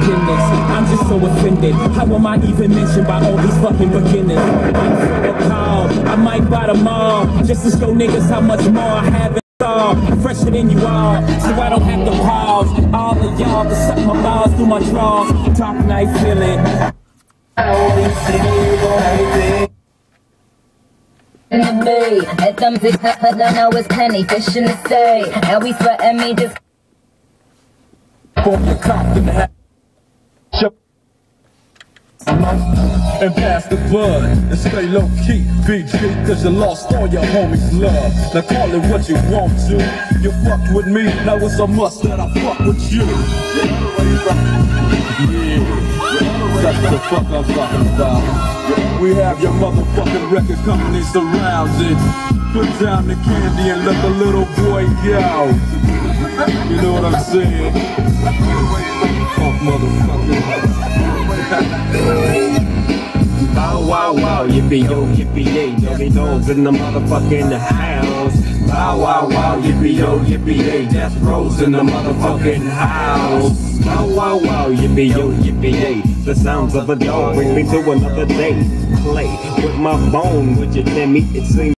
beginners. I'm just so offended. How am I even mentioned by all these fucking beginners? I'm so appalled. I might buy them all just to show niggas how much more I have in store. Fresher than you all, so I don't have to pause. All of y'all to suck my balls through my drawers. Top night feeling. In the bay, at them six, but now it's penny fish in the say. Now we sweating me just. Form your cock in the hat. And pass the bud and stay low key, BG, cause you lost all your homies' love. Now call it what you want to. You fucked with me, now it's a must that I fuck with you. Yeah, that's the fuck I'm talking about. We have your motherfucking record company surrounded. Put down the candy and let the little boy go. You know what I'm saying? Fuck motherfucker. Bow wow wow, yippee yo, yippee yay, doggy dogs in the motherfucking house. Bow wow wow, yippee yo, yippee yay, death rows in the motherfucking house. Bow wow wow, yippee yo, yippee yay, the sounds of a dog bring me to another day. Play with my bone, would you let me? It seems